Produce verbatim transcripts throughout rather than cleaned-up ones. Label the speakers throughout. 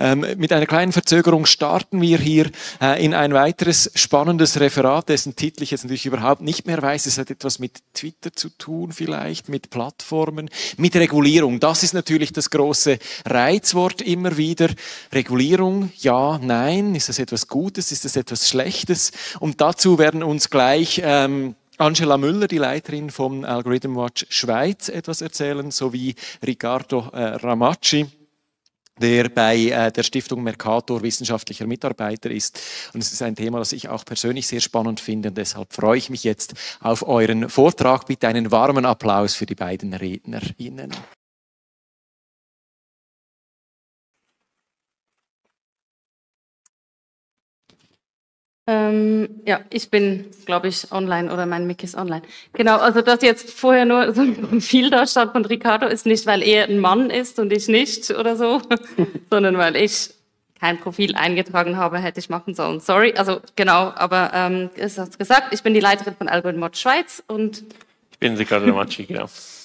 Speaker 1: Ähm, mit einer kleinen Verzögerung starten wir hier äh, in ein weiteres spannendes Referat, dessen Titel ich jetzt natürlich überhaupt nicht mehr weiß. Es hat etwas mit Twitter zu tun vielleicht, mit Plattformen, mit Regulierung. Das ist natürlich das große Reizwort immer wieder. Regulierung, ja, nein. Ist das etwas Gutes? Ist das etwas Schlechtes? Und dazu werden uns gleich ähm, Angela Müller, die Leiterin vom Algorithm Watch Schweiz, etwas erzählen, sowie Riccardo äh, Ramacci, der bei äh, der Stiftung Mercator wissenschaftlicher Mitarbeiter ist. Und es ist ein Thema, das ich auch persönlich sehr spannend finde. Und deshalb freue ich mich jetzt auf euren Vortrag. Bitte einen warmen Applaus für die beiden RednerInnen.
Speaker 2: Ähm, ja, ich bin, glaube ich, online oder mein Mic ist online. Genau, also dass jetzt vorher nur so ein Profil da stand von Riccardo, ist nicht, weil er ein Mann ist und ich nicht oder so, sondern weil ich kein Profil eingetragen habe, hätte ich machen sollen. Sorry, also genau, aber ähm, es hat gesagt, ich bin die Leiterin von Algorithm Watch Schweiz und
Speaker 3: ich bin Riccardo Ramacci, genau.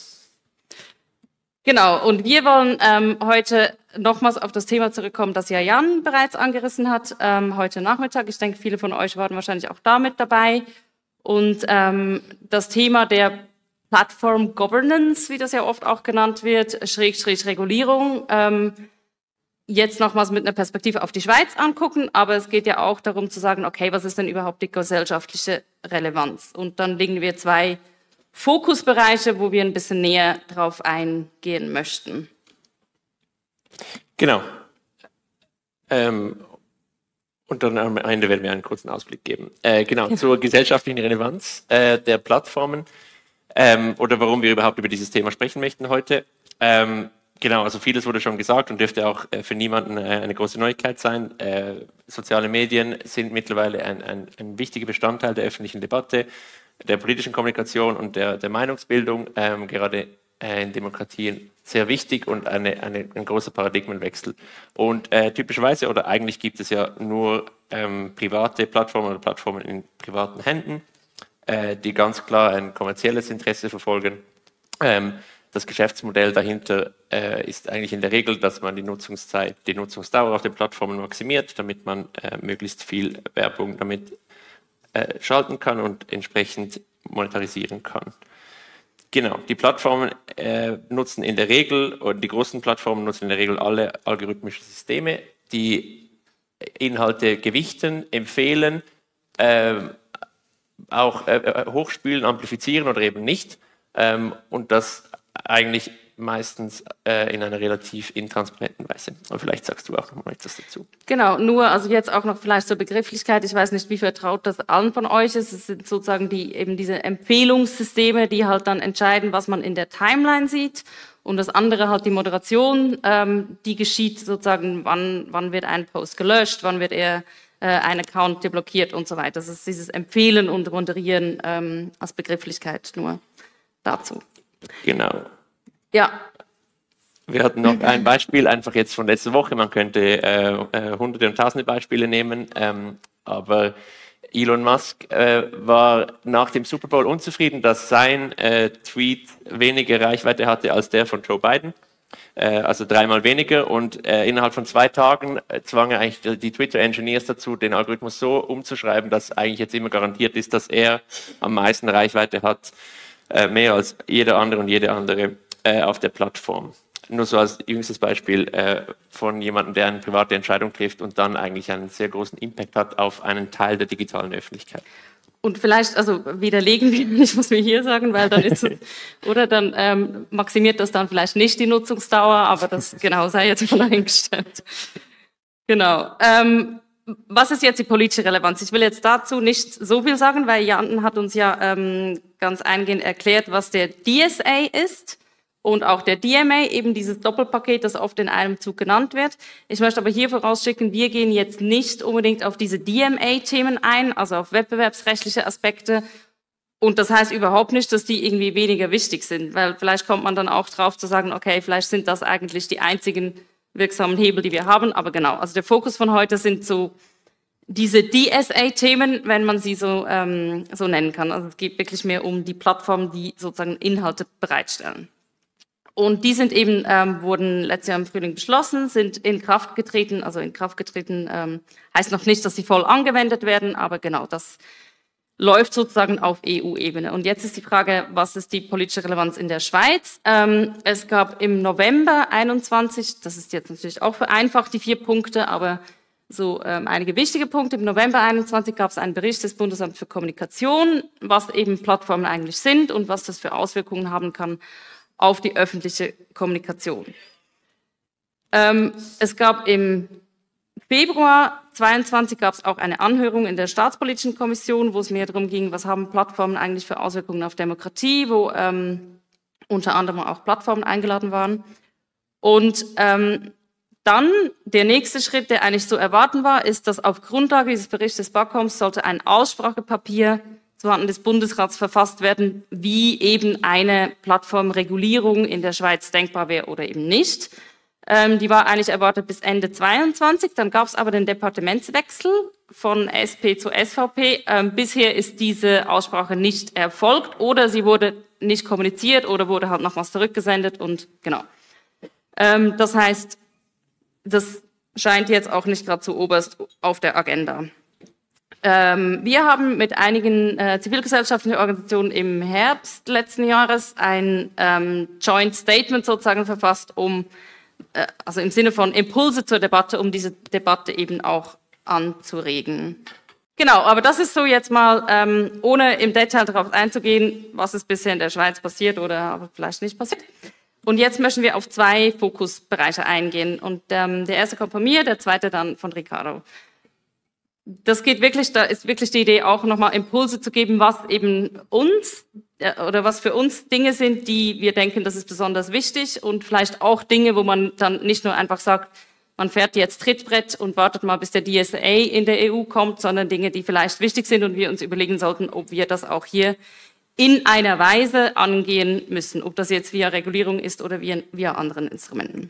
Speaker 2: Genau, und wir wollen ähm, heute nochmals auf das Thema zurückkommen, das ja Jan bereits angerissen hat, ähm, heute Nachmittag. Ich denke, viele von euch waren wahrscheinlich auch da mit dabei. Und ähm, das Thema der Platform Governance, wie das ja oft auch genannt wird, Schrägstrich Regulierung, ähm, jetzt nochmals mit einer Perspektive auf die Schweiz angucken. Aber es geht ja auch darum zu sagen, okay, was ist denn überhaupt die gesellschaftliche Relevanz? Und dann legen wir zwei Fokusbereiche, wo wir ein bisschen näher drauf eingehen möchten.
Speaker 3: Genau. Ähm, und dann am Ende werden wir einen kurzen Ausblick geben. Äh, genau, ja. Zur gesellschaftlichen Relevanz äh, der Plattformen ähm, oder warum wir überhaupt über dieses Thema sprechen möchten heute. Ähm, genau, also vieles wurde schon gesagt und dürfte auch äh, für niemanden äh, eine große Neuigkeit sein. Äh, soziale Medien sind mittlerweile ein, ein, ein wichtiger Bestandteil der öffentlichen Debatte, der politischen Kommunikation und der, der Meinungsbildung, ähm, gerade äh, in Demokratien sehr wichtig und eine, eine, ein großer Paradigmenwechsel. Und äh, typischerweise, oder eigentlich gibt es ja nur ähm, private Plattformen oder Plattformen in privaten Händen, äh, die ganz klar ein kommerzielles Interesse verfolgen. Ähm, das Geschäftsmodell dahinter äh, ist eigentlich in der Regel, dass man die Nutzungszeit, die Nutzungsdauer auf den Plattformen maximiert, damit man äh, möglichst viel Werbung damit schalten kann und entsprechend monetarisieren kann. Genau, die Plattformen äh, nutzen in der Regel, oder die großen Plattformen nutzen in der Regel alle algorithmische Systeme, die Inhalte gewichten, empfehlen, äh, auch äh, hochspülen, amplifizieren oder eben nicht ähm, und das eigentlich meistens äh, in einer relativ intransparenten Weise. Aber vielleicht sagst du auch noch mal etwas dazu.
Speaker 2: Genau, nur, also jetzt auch noch vielleicht zur Begrifflichkeit, ich weiß nicht, wie vertraut das allen von euch ist, es sind sozusagen die, eben diese Empfehlungssysteme, die halt dann entscheiden, was man in der Timeline sieht und das andere halt die Moderation, ähm, die geschieht sozusagen, wann, wann wird ein Post gelöscht, wann wird er äh, ein Account deblockiert und so weiter. Das ist dieses Empfehlen und Moderieren ähm, als Begrifflichkeit nur dazu.
Speaker 3: Genau.
Speaker 2: Ja.
Speaker 3: Wir hatten noch ein Beispiel, einfach jetzt von letzter Woche. Man könnte äh, äh, hunderte und tausende Beispiele nehmen, ähm, aber Elon Musk äh, war nach dem Super Bowl unzufrieden, dass sein äh, Tweet weniger Reichweite hatte als der von Joe Biden, äh, also dreimal weniger. Und äh, innerhalb von zwei Tagen äh, zwang er eigentlich die Twitter-Engineers dazu, den Algorithmus so umzuschreiben, dass eigentlich jetzt immer garantiert ist, dass er am meisten Reichweite hat, äh, mehr als jeder andere und jede andere auf der Plattform. Nur so als jüngstes Beispiel äh, von jemandem, der eine private Entscheidung trifft und dann eigentlich einen sehr großen Impact hat auf einen Teil der digitalen Öffentlichkeit.
Speaker 2: Und vielleicht, also widerlegen wir nicht, was wir hier sagen, weil dann ist es, oder dann ähm, maximiert das dann vielleicht nicht die Nutzungsdauer, aber das genau sei jetzt mal eingestellt. Genau. Ähm, was ist jetzt die politische Relevanz? Ich will jetzt dazu nicht so viel sagen, weil Jan hat uns ja ähm, ganz eingehend erklärt, was der D S A ist. Und auch der D M A, eben dieses Doppelpaket, das oft in einem Zug genannt wird. Ich möchte aber hier vorausschicken, wir gehen jetzt nicht unbedingt auf diese D M A-Themen ein, also auf wettbewerbsrechtliche Aspekte. Und das heißt überhaupt nicht, dass die irgendwie weniger wichtig sind, weil vielleicht kommt man dann auch drauf zu sagen, okay, vielleicht sind das eigentlich die einzigen wirksamen Hebel, die wir haben. Aber genau, also der Fokus von heute sind so diese D S A-Themen, wenn man sie so, ähm, so nennen kann. Also es geht wirklich mehr um die Plattformen, die sozusagen Inhalte bereitstellen. Und die sind eben, ähm, wurden letztes Jahr im Frühling beschlossen, sind in Kraft getreten, also in Kraft getreten ähm, heißt noch nicht, dass sie voll angewendet werden, aber genau, das läuft sozusagen auf E U-Ebene. Und jetzt ist die Frage, was ist die politische Relevanz in der Schweiz? Ähm, es gab im November einundzwanzig, das ist jetzt natürlich auch vereinfacht, die vier Punkte, aber so ähm, einige wichtige Punkte. Im November einundzwanzig gab es einen Bericht des Bundesamts für Kommunikation, was eben Plattformen eigentlich sind und was das für Auswirkungen haben kann auf die öffentliche Kommunikation. Ähm, es gab im Februar zweiundzwanzig gab es auch eine Anhörung in der Staatspolitischen Kommission, wo es mehr darum ging, was haben Plattformen eigentlich für Auswirkungen auf Demokratie, wo ähm, unter anderem auch Plattformen eingeladen waren. Und ähm, dann der nächste Schritt, der eigentlich zu erwarten war, ist, dass auf Grundlage dieses Berichts des BAKOMs sollte ein Aussprachepapier zuhanden des Bundesrats verfasst werden, wie eben eine Plattformregulierung in der Schweiz denkbar wäre oder eben nicht. Ähm, die war eigentlich erwartet bis Ende zweiundzwanzig, dann gab es aber den Departementswechsel von S P zu S V P. Ähm, bisher ist diese Aussprache nicht erfolgt oder sie wurde nicht kommuniziert oder wurde halt noch was zurückgesendet und genau. Ähm, das heißt, das scheint jetzt auch nicht gerade zu oberst auf der Agenda. Ähm, wir haben mit einigen äh, zivilgesellschaftlichen Organisationen im Herbst letzten Jahres ein ähm, Joint Statement sozusagen verfasst, um, äh, also im Sinne von Impulse zur Debatte, um diese Debatte eben auch anzuregen. Genau, aber das ist so jetzt mal, ähm, ohne im Detail darauf einzugehen, was ist bisher in der Schweiz passiert oder aber vielleicht nicht passiert. Und jetzt möchten wir auf zwei Fokusbereiche eingehen. Und ähm, der erste kommt von mir, der zweite dann von Ricardo. Das geht wirklich, da ist wirklich die Idee auch nochmal Impulse zu geben, was eben uns äh, oder was für uns Dinge sind, die wir denken, das ist besonders wichtig und vielleicht auch Dinge, wo man dann nicht nur einfach sagt, man fährt jetzt Trittbrett und wartet mal, bis der D S A in der E U kommt, sondern Dinge, die vielleicht wichtig sind und wir uns überlegen sollten, ob wir das auch hier in einer Weise angehen müssen, ob das jetzt via Regulierung ist oder via, via anderen Instrumenten.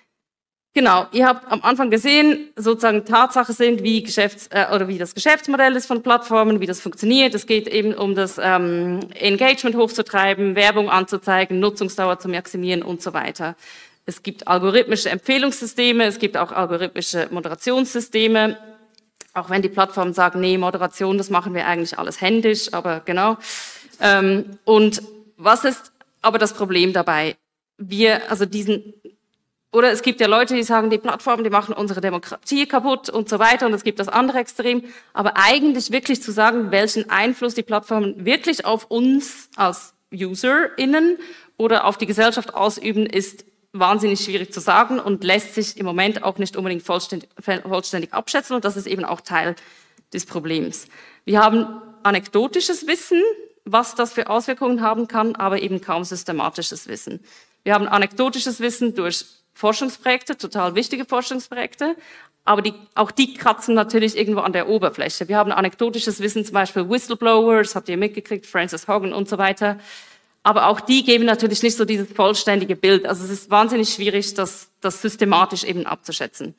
Speaker 2: Genau, ihr habt am Anfang gesehen, sozusagen Tatsache sind, wie Geschäfts- äh, oder wie das Geschäftsmodell ist von Plattformen, wie das funktioniert. Es geht eben um das ähm, Engagement hochzutreiben, Werbung anzuzeigen, Nutzungsdauer zu maximieren und so weiter. Es gibt algorithmische Empfehlungssysteme, es gibt auch algorithmische Moderationssysteme. Auch wenn die Plattformen sagen, nee, Moderation, das machen wir eigentlich alles händisch, aber genau. Ähm, und was ist aber das Problem dabei? Wir, also diesen, oder es gibt ja Leute, die sagen, die Plattformen, die machen unsere Demokratie kaputt und so weiter und es gibt das andere Extrem. Aber eigentlich wirklich zu sagen, welchen Einfluss die Plattformen wirklich auf uns als UserInnen oder auf die Gesellschaft ausüben, ist wahnsinnig schwierig zu sagen und lässt sich im Moment auch nicht unbedingt vollständig, vollständig abschätzen und das ist eben auch Teil des Problems. Wir haben anekdotisches Wissen, was das für Auswirkungen haben kann, aber eben kaum systematisches Wissen. Wir haben anekdotisches Wissen durch Forschungsprojekte, total wichtige Forschungsprojekte, aber die, auch die kratzen natürlich irgendwo an der Oberfläche. Wir haben anekdotisches Wissen, zum Beispiel Whistleblowers, habt ihr mitgekriegt, Frances Hogan und so weiter. Aber auch die geben natürlich nicht so dieses vollständige Bild. Also es ist wahnsinnig schwierig, das, das systematisch eben abzuschätzen.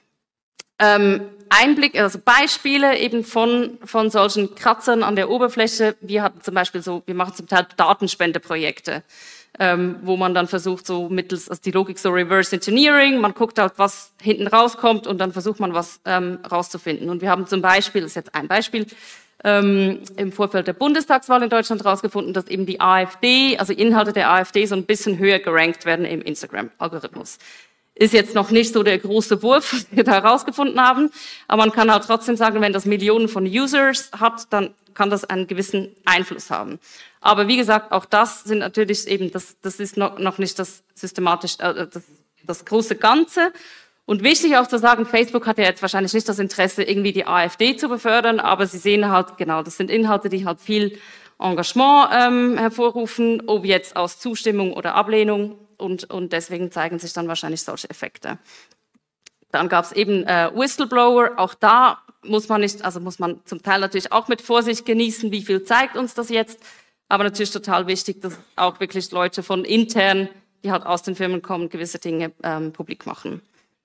Speaker 2: Ähm, Einblick, also Beispiele eben von, von solchen Kratzern an der Oberfläche. Wir hatten zum Beispiel so, wir machen zum Teil Datenspendeprojekte, ähm, wo man dann versucht, so mittels, also die Logik so Reverse Engineering, man guckt halt, was hinten rauskommt und dann versucht man was ähm, rauszufinden. Und wir haben zum Beispiel, das ist jetzt ein Beispiel, ähm, im Vorfeld der Bundestagswahl in Deutschland rausgefunden, dass eben die AfD, also Inhalte der AfD so ein bisschen höher gerankt werden im Instagram-Algorithmus. Ist jetzt noch nicht so der große Wurf, was wir da herausgefunden haben, aber man kann halt trotzdem sagen, wenn das Millionen von Users hat, dann kann das einen gewissen Einfluss haben. Aber wie gesagt, auch das sind natürlich eben, das, das ist noch, noch nicht das systematisch, äh, das, das große Ganze. Und wichtig auch zu sagen, Facebook hat ja jetzt wahrscheinlich nicht das Interesse, irgendwie die AfD zu befördern, aber sie sehen halt, genau, das sind Inhalte, die halt viel Engagement ähm, hervorrufen, ob jetzt aus Zustimmung oder Ablehnung. Und, und deswegen zeigen sich dann wahrscheinlich solche Effekte. Dann gab es eben äh, Whistleblower. Auch da muss man nicht, also muss man zum Teil natürlich auch mit Vorsicht genießen, wie viel zeigt uns das jetzt. Aber natürlich total wichtig, dass auch wirklich Leute von intern, die halt aus den Firmen kommen, gewisse Dinge ähm, publik machen.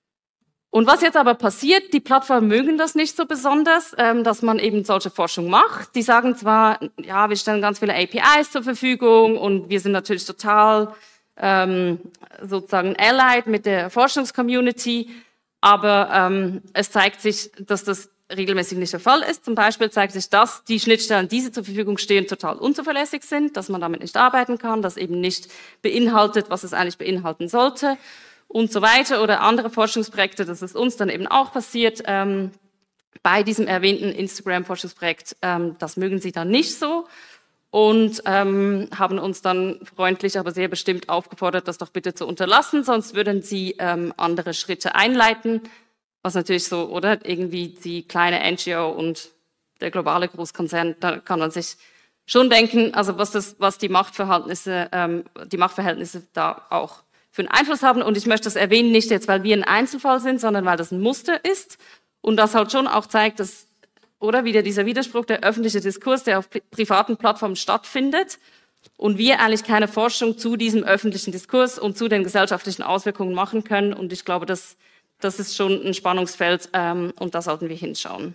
Speaker 2: Und was jetzt aber passiert, die Plattformen mögen das nicht so besonders, ähm, dass man eben solche Forschung macht. Die sagen zwar, ja, wir stellen ganz viele A P Is zur Verfügung und wir sind natürlich total ähm, sozusagen allied mit der Forschungscommunity, aber ähm, es zeigt sich, dass das regelmäßig nicht der Fall ist. Zum Beispiel zeigt sich, dass die Schnittstellen, die zur Verfügung stehen, total unzuverlässig sind, dass man damit nicht arbeiten kann, das eben nicht beinhaltet, was es eigentlich beinhalten sollte und so weiter. Oder andere Forschungsprojekte, das ist uns dann eben auch passiert, ähm, bei diesem erwähnten Instagram-Forschungsprojekt, ähm, das mögen sie dann nicht so und ähm, haben uns dann freundlich, aber sehr bestimmt aufgefordert, das doch bitte zu unterlassen, sonst würden sie ähm, andere Schritte einleiten, was natürlich so, oder irgendwie die kleine N G O und der globale Großkonzern, da kann man sich schon denken, also was das, was die Machtverhältnisse, ähm, die Machtverhältnisse da auch für einen Einfluss haben. Und ich möchte das erwähnen, nicht jetzt, weil wir ein Einzelfall sind, sondern weil das ein Muster ist. Und das halt schon auch zeigt, dass, oder wieder dieser Widerspruch, der öffentliche Diskurs, der auf pri privaten Plattformen stattfindet und wir eigentlich keine Forschung zu diesem öffentlichen Diskurs und zu den gesellschaftlichen Auswirkungen machen können. Und ich glaube, das, das ist schon ein Spannungsfeld ähm, und da sollten wir hinschauen.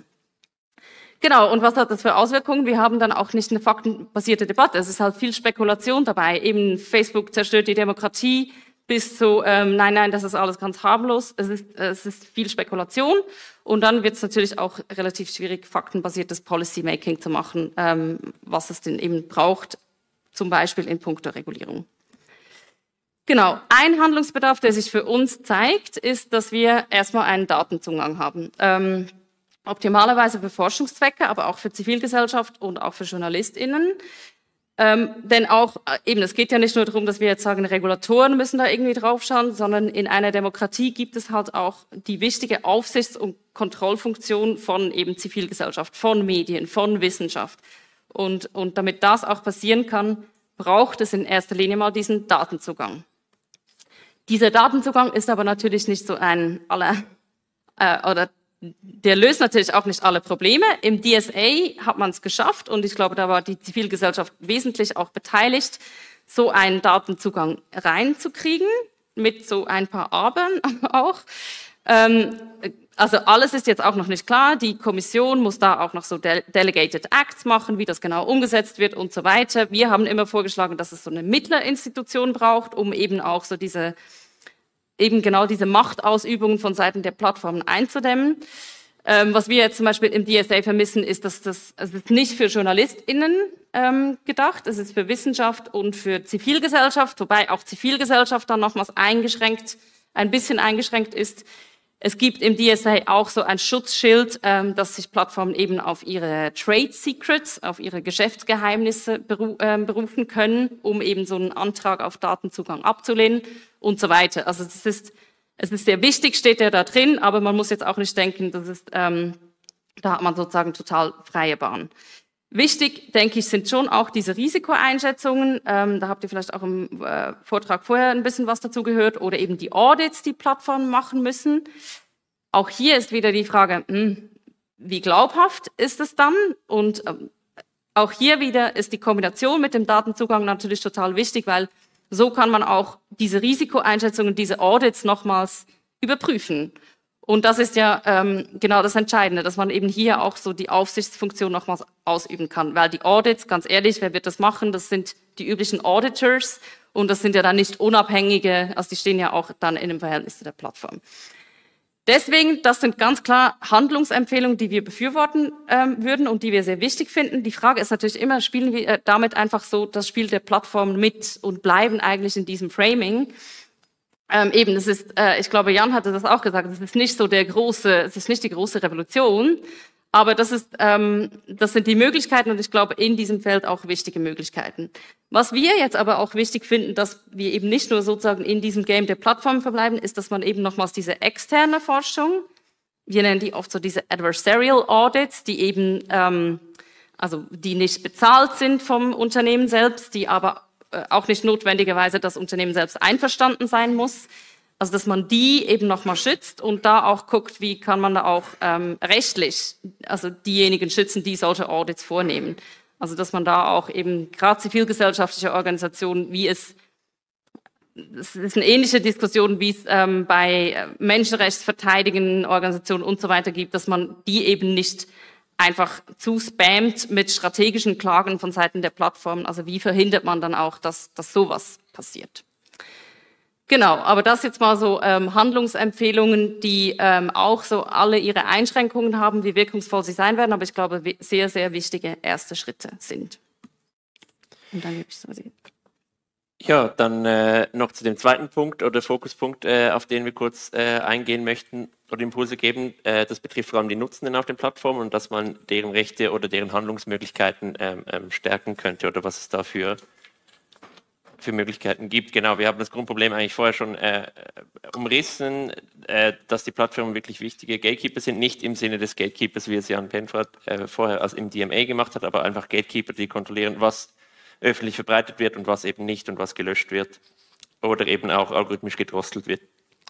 Speaker 2: Genau, und was hat das für Auswirkungen? Wir haben dann auch nicht eine faktenbasierte Debatte. Es ist halt viel Spekulation dabei. Eben Facebook zerstört die Demokratie, bis zu, ähm, nein, nein, das ist alles ganz harmlos. Es ist, es ist viel Spekulation. Und dann wird es natürlich auch relativ schwierig, faktenbasiertes Policymaking zu machen, ähm, was es denn eben braucht, zum Beispiel in puncto Regulierung. Genau, ein Handlungsbedarf, der sich für uns zeigt, ist, dass wir erstmal einen Datenzugang haben. Ähm, optimalerweise für Forschungszwecke, aber auch für Zivilgesellschaft und auch für JournalistInnen. Ähm, denn auch, eben, es geht ja nicht nur darum, dass wir jetzt sagen, Regulatoren müssen da irgendwie draufschauen, sondern in einer Demokratie gibt es halt auch die wichtige Aufsichts- und Kontrollfunktion von eben Zivilgesellschaft, von Medien, von Wissenschaft. Und, und damit das auch passieren kann, braucht es in erster Linie mal diesen Datenzugang. Dieser Datenzugang ist aber natürlich nicht so ein, aller, äh, oder der löst natürlich auch nicht alle Probleme. Im D S A hat man es geschafft und ich glaube, da war die Zivilgesellschaft wesentlich auch beteiligt, so einen Datenzugang reinzukriegen, mit so ein paar Abern auch. Ähm, also alles ist jetzt auch noch nicht klar. Die Kommission muss da auch noch so De- Delegated Acts machen, wie das genau umgesetzt wird und so weiter. Wir haben immer vorgeschlagen, dass es so eine Mittlerinstitution braucht, um eben auch so diese eben genau diese Machtausübungen von Seiten der Plattformen einzudämmen. Ähm, was wir jetzt zum Beispiel im D S A vermissen, ist, dass das, es ist nicht für JournalistInnen ähm, gedacht, es ist für Wissenschaft und für Zivilgesellschaft, wobei auch Zivilgesellschaft dann nochmals eingeschränkt, ein bisschen eingeschränkt ist. Es gibt im D S A auch so ein Schutzschild, ähm, dass sich Plattformen eben auf ihre Trade Secrets, auf ihre Geschäftsgeheimnisse beru äh, berufen können, um eben so einen Antrag auf Datenzugang abzulehnen und so weiter. Also das ist, es ist sehr wichtig, steht ja da drin, aber man muss jetzt auch nicht denken, das ist, ähm, da hat man sozusagen total freie Bahn. Wichtig, denke ich, sind schon auch diese Risikoeinschätzungen. Ähm, da habt ihr vielleicht auch im äh, Vortrag vorher ein bisschen was dazu gehört. Oder eben die Audits, die Plattformen machen müssen. Auch hier ist wieder die Frage, mh, wie glaubhaft ist es dann? Und ähm, auch hier wieder ist die Kombination mit dem Datenzugang natürlich total wichtig, weil so kann man auch diese Risikoeinschätzungen, diese Audits nochmals überprüfen. Und das ist ja ähm, genau das Entscheidende, dass man eben hier auch so die Aufsichtsfunktion nochmals ausüben kann. Weil die Audits, ganz ehrlich, wer wird das machen? Das sind die üblichen Auditors und das sind ja dann nicht unabhängige, also die stehen ja auch dann in einem Verhältnis zu der Plattform. Deswegen, das sind ganz klar Handlungsempfehlungen, die wir befürworten ähm, würden und die wir sehr wichtig finden. Die Frage ist natürlich immer, spielen wir damit einfach so das Spiel der Plattform mit und bleiben eigentlich in diesem Framing? Ähm, eben, das ist, äh, ich glaube, Jan hatte das auch gesagt, es ist nicht so der große, es ist nicht die große Revolution, aber das ist, ähm, das sind die Möglichkeiten und ich glaube, in diesem Feld auch wichtige Möglichkeiten. Was wir jetzt aber auch wichtig finden, dass wir eben nicht nur sozusagen in diesem Game der Plattform verbleiben, ist, dass man eben nochmals diese externe Forschung, wir nennen die oft so diese Adversarial Audits, die eben, ähm, also die nicht bezahlt sind vom Unternehmen selbst, die aber auch nicht notwendigerweise das Unternehmen selbst einverstanden sein muss. Also dass man die eben nochmal schützt und da auch guckt, wie kann man da auch ähm, rechtlich, also diejenigen schützen, die solche Audits vornehmen. Also dass man da auch eben gerade zivilgesellschaftliche Organisationen, wie es, es ist eine ähnliche Diskussion, wie es ähm, bei menschenrechtsverteidigenden Organisationen und so weiter gibt, dass man die eben nicht einfach zu spammt mit strategischen Klagen von Seiten der Plattformen. Also wie verhindert man dann auch, dass, dass sowas passiert? Genau, aber das jetzt mal so ähm, Handlungsempfehlungen, die ähm, auch so alle ihre Einschränkungen haben, wie wirkungsvoll sie sein werden, aber ich glaube, sehr, sehr wichtige erste Schritte sind. Und dann gebe ich so Sie.
Speaker 3: Ja, dann äh, noch zu dem zweiten Punkt oder Fokuspunkt, äh, auf den wir kurz äh, eingehen möchten oder Impulse geben. Äh, das betrifft vor allem die Nutzenden auf den Plattformen und dass man deren Rechte oder deren Handlungsmöglichkeiten ähm, ähm, stärken könnte oder was es da für, für Möglichkeiten gibt. Genau, wir haben das Grundproblem eigentlich vorher schon äh, umrissen, äh, dass die Plattformen wirklich wichtige Gatekeeper sind, nicht im Sinne des Gatekeepers, wie es Jan Penfrat äh, vorher als im D M A gemacht hat, aber einfach Gatekeeper, die kontrollieren, was öffentlich verbreitet wird und was eben nicht und was gelöscht wird oder eben auch algorithmisch gedrosselt wird.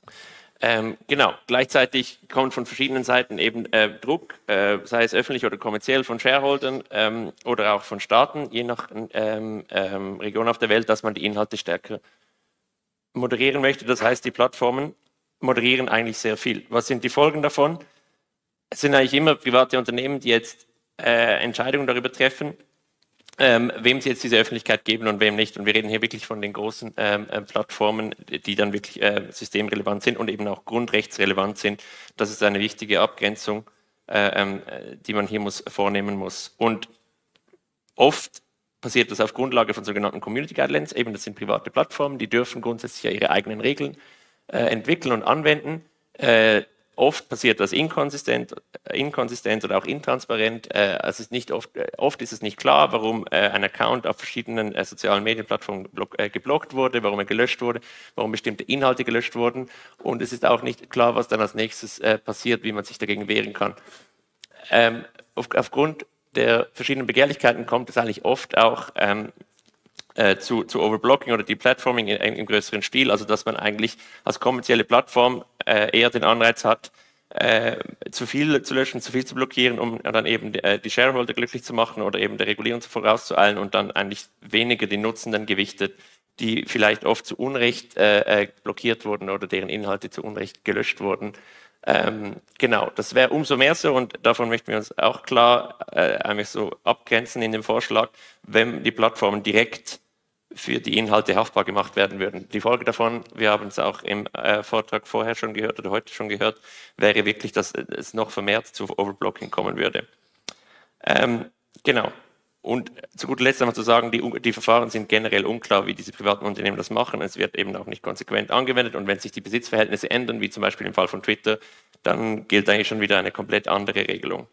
Speaker 3: Ähm, genau, gleichzeitig kommt von verschiedenen Seiten eben äh, Druck, äh, sei es öffentlich oder kommerziell von Shareholdern ähm, oder auch von Staaten, je nach ähm, ähm, Region auf der Welt, dass man die Inhalte stärker moderieren möchte. Das heißt, die Plattformen moderieren eigentlich sehr viel. Was sind die Folgen davon? Es sind eigentlich immer private Unternehmen, die jetzt äh, Entscheidungen darüber treffen, Ähm, wem sie jetzt diese Öffentlichkeit geben und wem nicht. Und wir reden hier wirklich von den großen ähm, äh, Plattformen, die dann wirklich äh, systemrelevant sind und eben auch grundrechtsrelevant sind. Das ist eine wichtige Abgrenzung, äh, äh, die man hier muss, vornehmen muss. Und oft passiert das auf Grundlage von sogenannten Community Guidelines. Eben, das sind private Plattformen, die dürfen grundsätzlich ja ihre eigenen Regeln äh, entwickeln und anwenden. Äh, Oft passiert das inkonsistent, inkonsistent oder auch intransparent. Äh, es ist nicht oft, äh, oft ist es nicht klar, warum äh, ein Account auf verschiedenen äh, sozialen Medienplattformen block, äh, geblockt wurde, warum er gelöscht wurde, warum bestimmte Inhalte gelöscht wurden. Und es ist auch nicht klar, was dann als nächstes äh, passiert, wie man sich dagegen wehren kann. Ähm, auf, aufgrund der verschiedenen Begehrlichkeiten kommt es eigentlich oft auch ähm, äh, zu, zu Overblocking oder Deplatforming im, im größeren Stil, also dass man eigentlich als kommerzielle Plattform äh, eher den Anreiz hat, äh, zu viel zu löschen, zu viel zu blockieren, um dann eben die, äh, die Shareholder glücklich zu machen oder eben der Regulierung vorauszueilen und dann eigentlich weniger die Nutzenden gewichtet, die vielleicht oft zu Unrecht äh, blockiert wurden oder deren Inhalte zu Unrecht gelöscht wurden. Ähm, genau, das wäre umso mehr so und davon möchten wir uns auch klar äh, eigentlich so abgrenzen in dem Vorschlag, wenn die Plattformen direkt für die Inhalte haftbar gemacht werden würden. Die Folge davon, wir haben es auch im äh, Vortrag vorher schon gehört oder heute schon gehört, wäre wirklich, dass es noch vermehrt zu Overblocking kommen würde. Ähm, genau. Und zu guter Letzt einmal zu sagen, die, die Verfahren sind generell unklar, wie diese privaten Unternehmen das machen. Es wird eben auch nicht konsequent angewendet und wenn sich die Besitzverhältnisse ändern, wie zum Beispiel im Fall von Twitter, dann gilt eigentlich schon wieder eine komplett andere Regelung.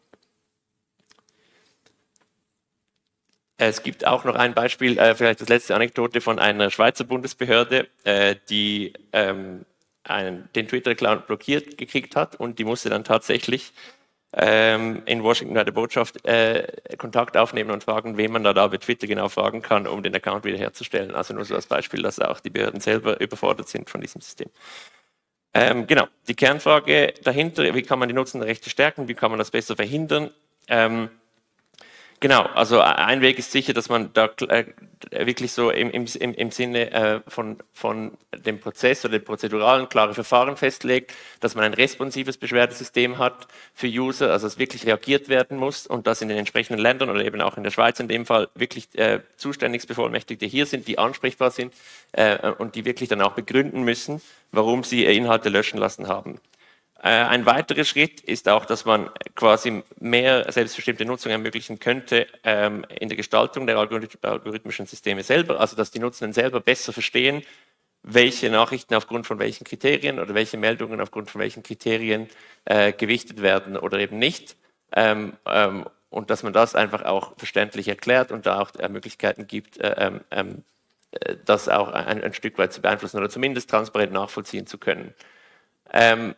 Speaker 3: Es gibt auch noch ein Beispiel, äh, vielleicht das letzte Anekdote von einer Schweizer Bundesbehörde, äh, die ähm, einen, den Twitter-Account blockiert gekriegt hat und die musste dann tatsächlich ähm, in Washington bei der Botschaft äh, Kontakt aufnehmen und fragen, wen man da, da bei Twitter genau fragen kann, um den Account wiederherzustellen. Also nur so als Beispiel, dass auch die Behörden selber überfordert sind von diesem System. Ähm, genau, die Kernfrage dahinter, wie kann man die Nutzendenrechte stärken, wie kann man das besser verhindern? Ähm, Genau, also ein Weg ist sicher, dass man da äh, wirklich so im, im, im Sinne äh, von, von dem Prozess oder dem prozeduralen klare Verfahren festlegt, dass man ein responsives Beschwerdesystem hat für User, also dass wirklich reagiert werden muss und dass in den entsprechenden Ländern oder eben auch in der Schweiz in dem Fall wirklich äh, Zuständigkeitsbevollmächtigte hier sind, die ansprechbar sind äh, und die wirklich dann auch begründen müssen, warum sie Inhalte löschen lassen haben. Ein weiterer Schritt ist auch, dass man quasi mehr selbstbestimmte Nutzung ermöglichen könnte ähm, in der Gestaltung der algorithmischen Systeme selber, also dass die Nutzenden selber besser verstehen, welche Nachrichten aufgrund von welchen Kriterien oder welche Meldungen aufgrund von welchen Kriterien äh, gewichtet werden oder eben nicht. Ähm, ähm, und dass man das einfach auch verständlich erklärt und da auch äh, Möglichkeiten gibt, äh, äh, das auch ein, ein Stück weit zu beeinflussen oder zumindest transparent nachvollziehen zu können. Ähm,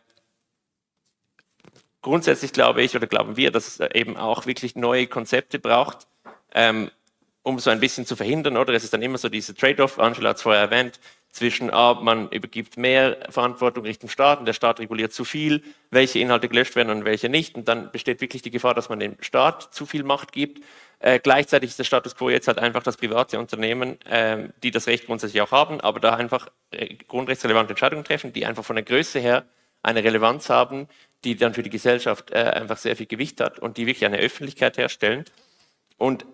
Speaker 3: Grundsätzlich glaube ich oder glauben wir, dass es eben auch wirklich neue Konzepte braucht, ähm, um so ein bisschen zu verhindern, oder? Es ist dann immer so diese Trade-off, Angela hat es vorher erwähnt, zwischen, ah, man übergibt mehr Verantwortung Richtung Staat und der Staat reguliert zu viel, welche Inhalte gelöscht werden und welche nicht. Und dann besteht wirklich die Gefahr, dass man dem Staat zu viel Macht gibt. Äh, gleichzeitig ist der Status quo jetzt halt einfach, dass private Unternehmen, äh, die das Recht grundsätzlich auch haben, aber da einfach äh, grundrechtsrelevante Entscheidungen treffen, die einfach von der Größe her eine Relevanz haben, die dann für die Gesellschaft äh, einfach sehr viel Gewicht hat und die wirklich eine Öffentlichkeit herstellen. Und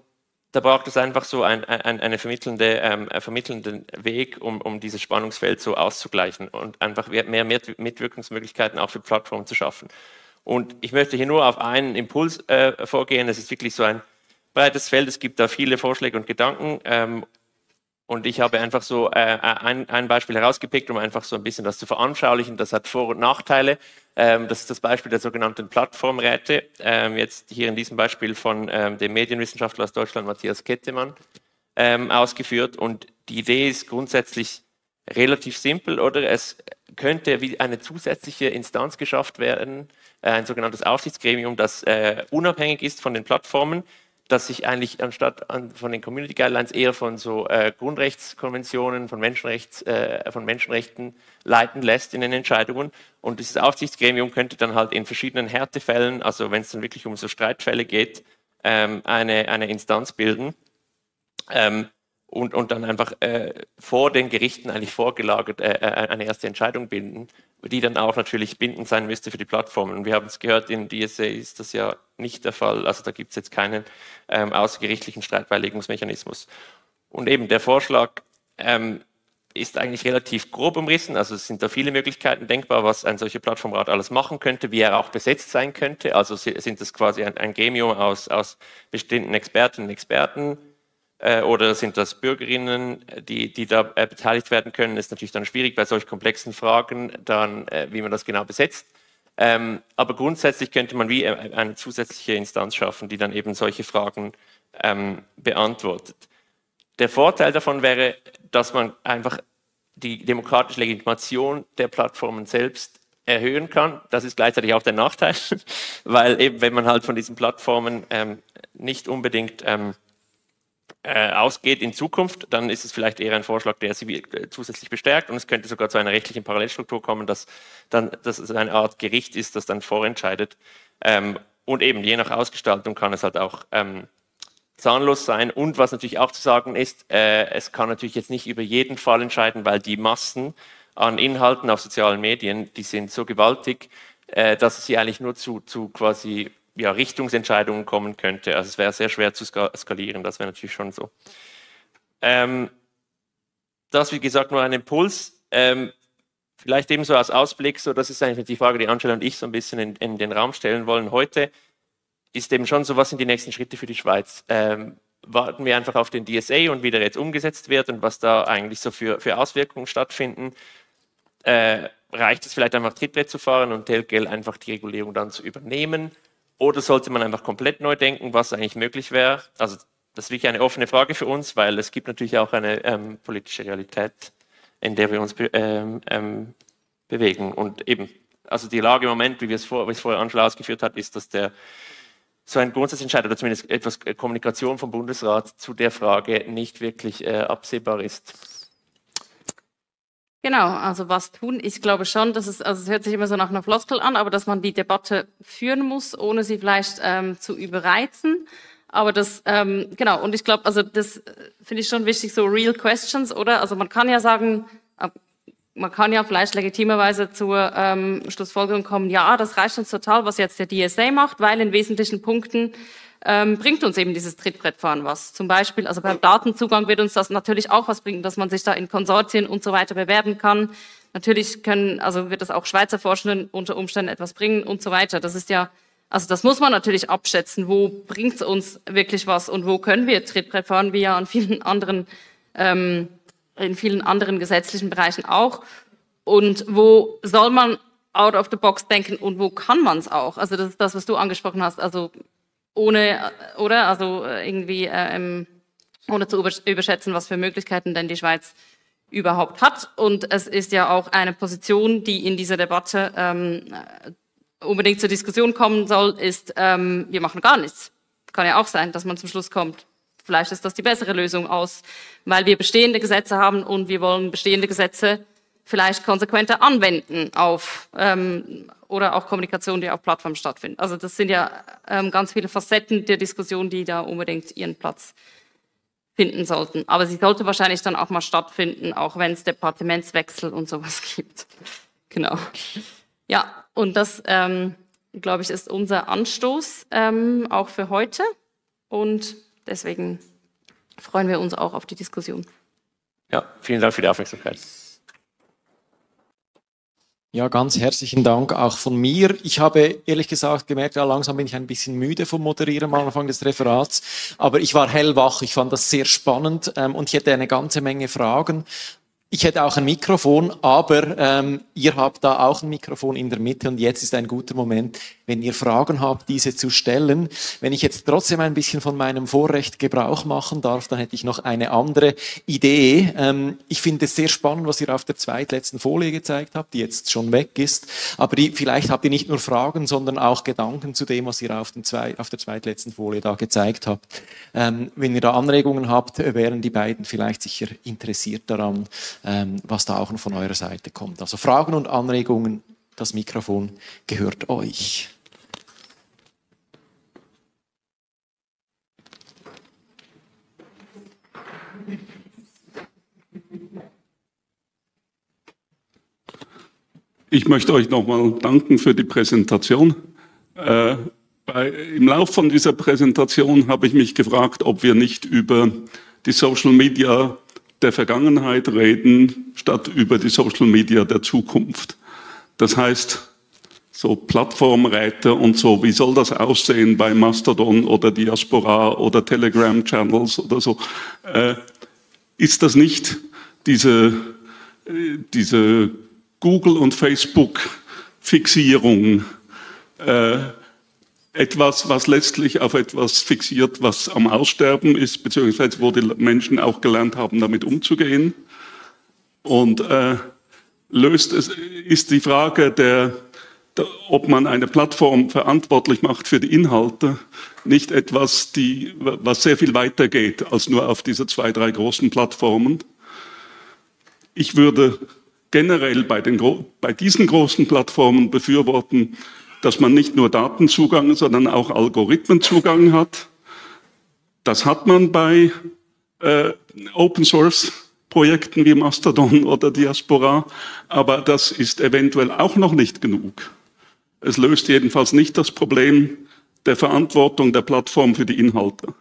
Speaker 3: da braucht es einfach so ein, ein, eine vermittelnde, ähm, einen vermittelnden Weg, um, um dieses Spannungsfeld so auszugleichen und einfach mehr, mehr Mitwirkungsmöglichkeiten auch für Plattformen zu schaffen. Und ich möchte hier nur auf einen Impuls äh, vorgehen. Es ist wirklich so ein breites Feld, es gibt da viele Vorschläge und Gedanken. Ähm, und ich habe einfach so äh, ein, ein Beispiel herausgepickt, um einfach so ein bisschen das zu veranschaulichen. Das hat Vor- und Nachteile. Ähm, das ist das Beispiel der sogenannten Plattformräte. Ähm, jetzt hier in diesem Beispiel von ähm, dem Medienwissenschaftler aus Deutschland, Matthias Kettemann, ähm, ausgeführt. Und die Idee ist grundsätzlich relativ simpel, oder? Es könnte wie eine zusätzliche Instanz geschafft werden, äh, ein sogenanntes Aufsichtsgremium, das äh, unabhängig ist von den Plattformen, dass sich eigentlich anstatt an, von den Community Guidelines eher von so äh, Grundrechtskonventionen, von, Menschenrechts, äh, von Menschenrechten leiten lässt in den Entscheidungen. Und dieses Aufsichtsgremium könnte dann halt in verschiedenen Härtefällen, also wenn es dann wirklich um so Streitfälle geht, ähm, eine, eine Instanz bilden ähm, und, und dann einfach äh, vor den Gerichten eigentlich vorgelagert äh, eine erste Entscheidung bilden, die dann auch natürlich bindend sein müsste für die Plattformen. Und wir haben es gehört, in D S A ist das ja nicht der Fall. Also da gibt es jetzt keinen ähm, außergerichtlichen Streitbeilegungsmechanismus. Und eben der Vorschlag ähm, ist eigentlich relativ grob umrissen. Also es sind da viele Möglichkeiten denkbar, was ein solcher Plattformrat alles machen könnte, wie er auch besetzt sein könnte. Also sind das quasi ein, ein Gremium aus, aus bestimmten Expertinnen und Experten, oder sind das Bürgerinnen, die, die da äh, beteiligt werden können? Das ist natürlich dann schwierig bei solch komplexen Fragen, dann, äh, wie man das genau besetzt. Ähm, aber grundsätzlich könnte man wie eine zusätzliche Instanz schaffen, die dann eben solche Fragen ähm, beantwortet. Der Vorteil davon wäre, dass man einfach die demokratische Legitimation der Plattformen selbst erhöhen kann. Das ist gleichzeitig auch der Nachteil, weil eben, wenn man halt von diesen Plattformen ähm, nicht unbedingt ähm, Äh, ausgeht in Zukunft, dann ist es vielleicht eher ein Vorschlag, der sie äh, zusätzlich bestärkt und es könnte sogar zu einer rechtlichen Parallelstruktur kommen, dass, dann, dass es eine Art Gericht ist, das dann vorentscheidet. Ähm, und eben je nach Ausgestaltung kann es halt auch ähm, zahnlos sein. Und was natürlich auch zu sagen ist, äh, es kann natürlich jetzt nicht über jeden Fall entscheiden, weil die Massen an Inhalten auf sozialen Medien, die sind so gewaltig, äh, dass es sie eigentlich nur zu, zu quasi ja, Richtungsentscheidungen kommen könnte. Also es wäre sehr schwer zu skalieren, das wäre natürlich schon so. Ähm, das, wie gesagt, nur ein Impuls. Ähm, vielleicht ebenso als Ausblick, so das ist eigentlich die Frage, die Angela und ich so ein bisschen in, in den Raum stellen wollen heute, ist eben schon so, was sind die nächsten Schritte für die Schweiz? Ähm, warten wir einfach auf den D S A und wie der jetzt umgesetzt wird und was da eigentlich so für, für Auswirkungen stattfinden. Äh, reicht es vielleicht einfach Trittbrett zu fahren und telquel einfach die Regulierung dann zu übernehmen? Oder sollte man einfach komplett neu denken, was eigentlich möglich wäre? Also das ist wirklich eine offene Frage für uns, weil es gibt natürlich auch eine ähm, politische Realität, in der wir uns be ähm, ähm, bewegen. Und eben, also die Lage im Moment, wie wir es, vor, wie es vorher Angela ausgeführt hat, ist, dass der so ein Grundsatzentscheid oder zumindest etwas Kommunikation vom Bundesrat zu der Frage nicht wirklich äh, absehbar ist.
Speaker 2: Genau, also was tun? Ich glaube schon, dass es, also es hört sich immer so nach einer Floskel an, aber dass man die Debatte führen muss, ohne sie vielleicht ähm, zu überreizen. Aber das, ähm, genau, und ich glaube, also das finde ich schon wichtig, so real questions, oder? Also man kann ja sagen, man kann ja vielleicht legitimerweise zur ähm, Schlussfolgerung kommen, ja, das reicht uns total, was jetzt der D S A macht, weil in wesentlichen Punkten ähm, bringt uns eben dieses Trittbrettfahren was. Zum Beispiel, also beim Datenzugang wird uns das natürlich auch was bringen, dass man sich da in Konsortien und so weiter bewerben kann. Natürlich können, also wird das auch Schweizer Forschenden unter Umständen etwas bringen und so weiter. Das ist ja, also das muss man natürlich abschätzen, wo bringt es uns wirklich was und wo können wir Trittbrett fahren, wie ja an vielen anderen, ähm, in vielen anderen gesetzlichen Bereichen auch. Und wo soll man out of the box denken und wo kann man es auch? Also das ist das, was du angesprochen hast, also ohne, oder? Also irgendwie ähm, ohne zu überschätzen, was für Möglichkeiten denn die Schweiz überhaupt hat. Und es ist ja auch eine Position, die in dieser Debatte ähm, unbedingt zur Diskussion kommen soll, ist, ähm, wir machen gar nichts. Kann ja auch sein, dass man zum Schluss kommt. Vielleicht ist das die bessere Lösung aus, weil wir bestehende Gesetze haben und wir wollen bestehende Gesetze vielleicht konsequenter anwenden auf ähm, oder auch Kommunikation, die auf Plattformen stattfindet. Also das sind ja ähm, ganz viele Facetten der Diskussion, die da unbedingt ihren Platz finden sollten. Aber sie sollte wahrscheinlich dann auch mal stattfinden, auch wenn es Departementswechsel und sowas gibt. Genau. Ja, und das, ähm, glaube ich, ist unser Anstoß ähm, auch für heute. Und deswegen freuen wir uns auch auf die Diskussion.
Speaker 3: Ja, vielen Dank für die Aufmerksamkeit.
Speaker 1: Ja, ganz herzlichen Dank auch von mir. Ich habe ehrlich gesagt gemerkt, ja, langsam bin ich ein bisschen müde vom Moderieren am Anfang des Referats, aber ich war hellwach, ich fand das sehr spannend ähm, und ich hätte eine ganze Menge Fragen. Ich hätte auch ein Mikrofon, aber ähm, ihr habt da auch ein Mikrofon in der Mitte und jetzt ist ein guter Moment, wenn ihr Fragen habt, diese zu stellen. Wenn ich jetzt trotzdem ein bisschen von meinem Vorrecht Gebrauch machen darf, dann hätte ich noch eine andere Idee. Ähm, ich finde es sehr spannend, was ihr auf der zweitletzten Folie gezeigt habt, die jetzt schon weg ist. Aber die, vielleicht habt ihr nicht nur Fragen, sondern auch Gedanken zu dem, was ihr auf, den zwei, auf der zweitletzten Folie da gezeigt habt. Ähm, wenn ihr da Anregungen habt, wären die beiden vielleicht sicher interessiert daran, ähm, was da auch noch von eurer Seite kommt. Also Fragen und Anregungen, das Mikrofon gehört euch.
Speaker 4: Ich möchte euch nochmal danken für die Präsentation. Äh, bei, im Lauf von dieser Präsentation habe ich mich gefragt, ob wir nicht über die Social Media der Vergangenheit reden, statt über die Social Media der Zukunft. Das heißt, so Plattformräte und so, wie soll das aussehen bei Mastodon oder Diaspora oder Telegram-Channels oder so? Äh, ist das nicht diese, äh, diese Google- und Facebook-Fixierung, äh, etwas, was letztlich auf etwas fixiert, was am Aussterben ist, beziehungsweise wo die Menschen auch gelernt haben, damit umzugehen? Und äh, löst es, ist die Frage der, der, ob man eine Plattform verantwortlich macht für die Inhalte, nicht etwas, die, was sehr viel weiter geht als nur auf diese zwei, drei großen Plattformen. Ich würde generell bei, den, bei diesen großen Plattformen befürworten, dass man nicht nur Datenzugang, sondern auch Algorithmenzugang hat. Das hat man bei äh, Open-Source-Projekten wie Mastodon oder Diaspora, aber das ist eventuell auch noch nicht genug. Es löst jedenfalls nicht das Problem der Verantwortung der Plattform für die Inhalte.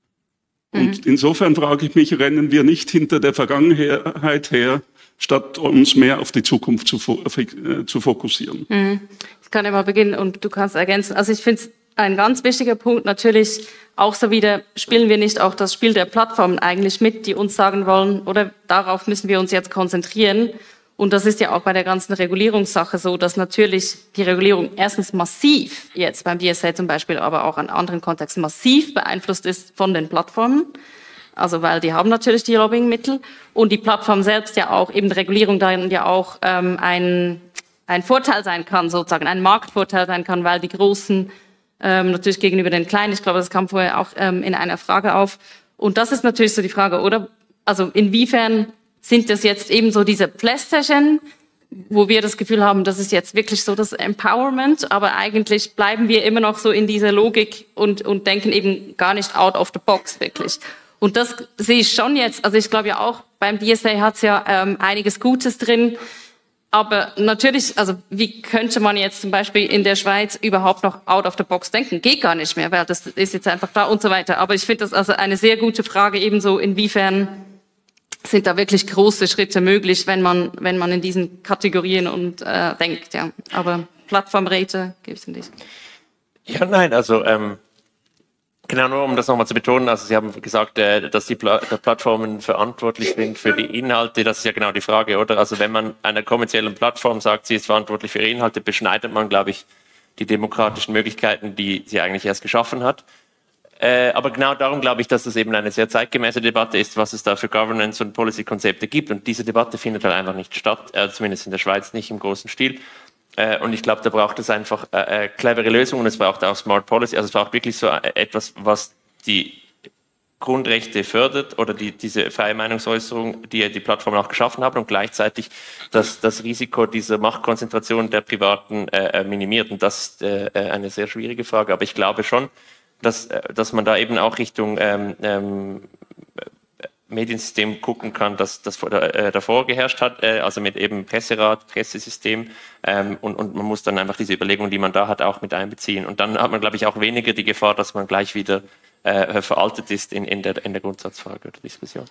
Speaker 4: Mhm. Und insofern frage ich mich, rennen wir nicht hinter der Vergangenheit her, statt uns mehr auf die Zukunft zu, äh, zu fokussieren.
Speaker 2: Mhm. Ich kann ja mal beginnen und du kannst ergänzen. Also ich finde es ein ganz wichtiger Punkt natürlich auch so wieder, spielen wir nicht auch das Spiel der Plattformen eigentlich mit, die uns sagen wollen, oder darauf müssen wir uns jetzt konzentrieren. Und das ist ja auch bei der ganzen Regulierungssache so, dass natürlich die Regulierung erstens massiv jetzt beim D S A zum Beispiel, aber auch in anderen Kontexten massiv beeinflusst ist von den Plattformen. Also weil die haben natürlich die Lobbyingmittel und die Plattform selbst ja auch, eben Regulierung darin ja auch ähm, ein, ein Vorteil sein kann, sozusagen ein Marktvorteil sein kann, weil die Großen ähm, natürlich gegenüber den Kleinen, ich glaube, das kam vorher auch ähm, in einer Frage auf. Und das ist natürlich so die Frage, oder? Also inwiefern sind das jetzt eben so diese Plästerchen, wo wir das Gefühl haben, das ist jetzt wirklich so das Empowerment, aber eigentlich bleiben wir immer noch so in dieser Logik und, und denken eben gar nicht out of the box wirklich. Und das sehe ich schon jetzt, also ich glaube ja auch, beim D S A hat es ja ähm, einiges Gutes drin, aber natürlich, also wie könnte man jetzt zum Beispiel in der Schweiz überhaupt noch out of the box denken? Geht gar nicht mehr, weil das ist jetzt einfach da und so weiter. Aber ich finde das also eine sehr gute Frage, ebenso inwiefern sind da wirklich große Schritte möglich, wenn man, wenn man in diesen Kategorien und äh, denkt, ja. Aber Plattformräte gibt es nicht.
Speaker 3: Ja, nein, also ähm genau, nur um das nochmal zu betonen, also Sie haben gesagt, dass die Plattformen verantwortlich sind für die Inhalte, das ist ja genau die Frage, oder? Also wenn man einer kommerziellen Plattform sagt, sie ist verantwortlich für ihre Inhalte, beschneidet man, glaube ich, die demokratischen Möglichkeiten, die sie eigentlich erst geschaffen hat. Aber genau darum glaube ich, dass es eben eine sehr zeitgemäße Debatte ist, was es da für Governance- und Policy-Konzepte gibt. Und diese Debatte findet halt einfach nicht statt, zumindest in der Schweiz nicht im großen Stil. Und ich glaube, da braucht es einfach äh, clevere Lösungen, es braucht auch Smart Policy, also es braucht wirklich so etwas, was die Grundrechte fördert oder die, diese freie Meinungsäußerung, die die Plattformen auch geschaffen haben und gleichzeitig das, das Risiko dieser Machtkonzentration der Privaten äh, minimiert. Und das ist äh, eine sehr schwierige Frage, aber ich glaube schon, dass, dass man da eben auch Richtung ähm, ähm, Mediensystem gucken kann, das, das äh, davor geherrscht hat, äh, also mit eben Presserat, Pressesystem ähm, und, und man muss dann einfach diese Überlegungen, die man da hat, auch mit einbeziehen. Und dann hat man, glaube ich, auch weniger die Gefahr, dass man gleich wieder äh, veraltet ist in, in, der, in der Grundsatzfrage oder Diskussion.